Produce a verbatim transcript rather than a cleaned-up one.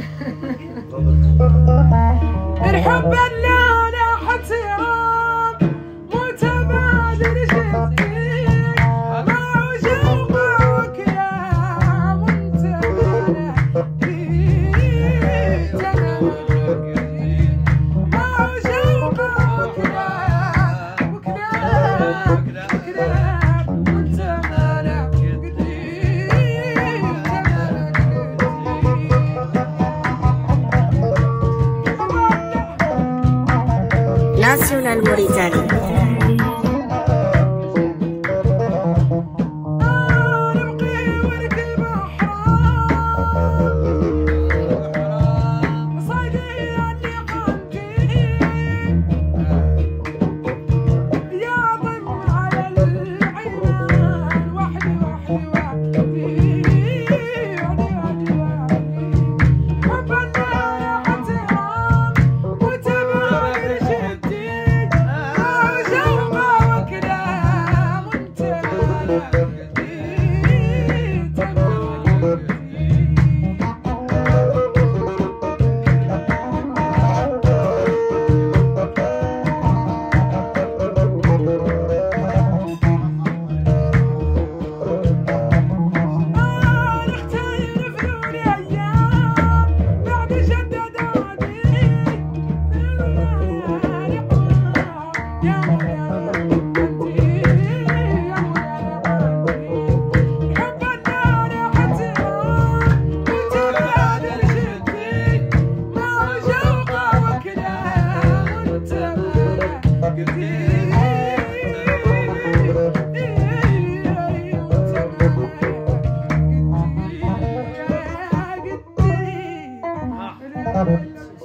الحب اللي انا حترام متبادل جديد معشوقك يا وانت جديد معشوقك يا وكذاب كذاب وانت مالك جديد Nacional Mauritania. Thank you.